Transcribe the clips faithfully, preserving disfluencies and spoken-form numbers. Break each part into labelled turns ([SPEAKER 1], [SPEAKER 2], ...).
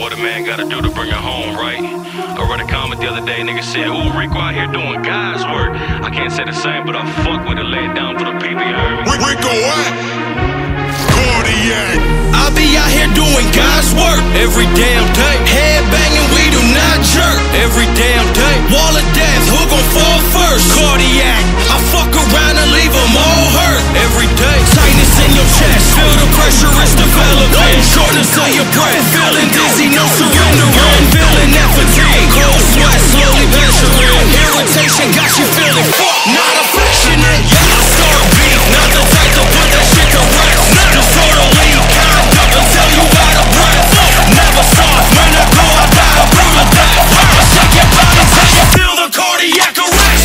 [SPEAKER 1] what a man gotta do to bring her home, right? I read a comment the other day, nigga said, ooh, Rico out here doing God's work. I can't say the same, but I fuck with it, lay it down for the people, you heard me?
[SPEAKER 2] Rico what? Cardiac.
[SPEAKER 3] I be out here doing God's work every damn day. Head banging, we do not jerk every damn day. Wall of death, who gon' fall first? Cardiac. I fuck around and leave them all hurt every day. Tightness in your chest, feel the pressure is developing. Shortness of your breath, feeling dizzy, no surrendering. Feeling that fatigue, cold sweat slowly measuring. Irritation got you feeling fuck, not affectionate. I start beef, not the type to put that shit to rest. Disorderly, kind up until you out of breath. Never soft, when I go I die a brutal death. I shake your body till you feel the cardiac arrest.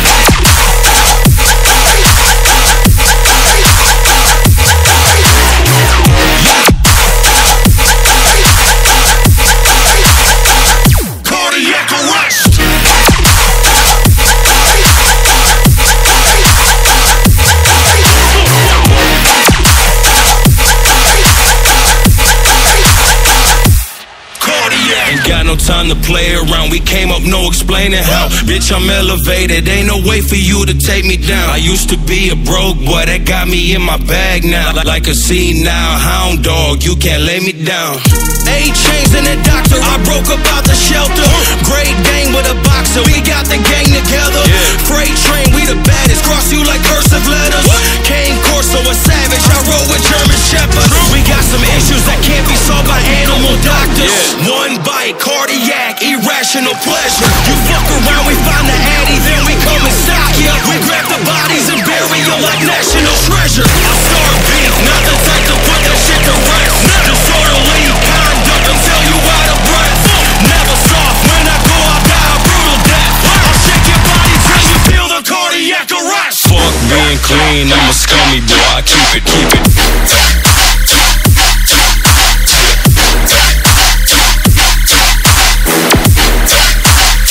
[SPEAKER 3] Got no time to play around, we came up no explaining how. Bitch, I'm elevated, ain't no way for you to take me down. I used to be a broke boy, that got me in my bag now. Like a senile hound dog, you can't lay me down. Eight chains and a doctor, I broke up out the shelter. Great gang with a boxer, we got the gang together. Freight train, we the baddest, cross you like cursive letters. Cane Corso, a savage, I roll with German shepherds. We got some issues that can't be solved by animal doctors. One bite, cardiac, irrational pleasure. You fuck around, we find the addy, then we come and stock ya. We grab the bodies and bury them like national treasure. I start beef, not the type to put that shit to rest. Disorderly, kind up until you out of breath. Never soft, when I go I die a brutal death. I'll shake your body till you feel the cardiac arrest. Fuck being clean, I'm a scummy boy, I keep it, keep it.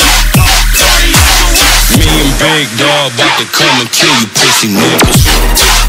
[SPEAKER 3] Big dog about to come and kill you pussy niggas.